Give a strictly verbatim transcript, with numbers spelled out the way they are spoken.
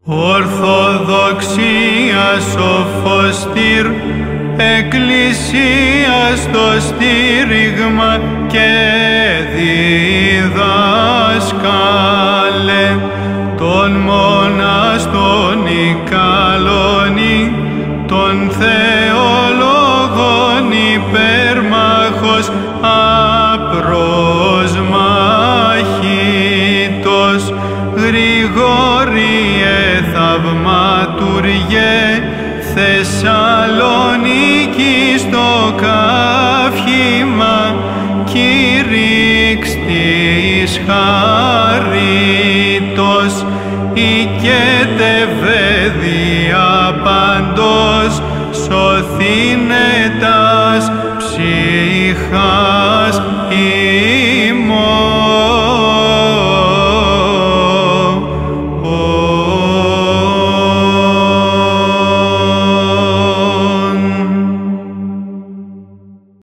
Ορθοδοξία σοφοστήρ, Εκκλησία στο στήριγμα και διδάσκαλε, τον μοναστόν ικαλώνει, τον θεολόγον υπερμάχος απροσμάχητος, Γρηγόριε θαυματουργέ, Θεσσαλονίκη στο καύχημα, κήρυξ της χαρίτος, οικέτευε δια παντός, σωθήνε τας ψυχάς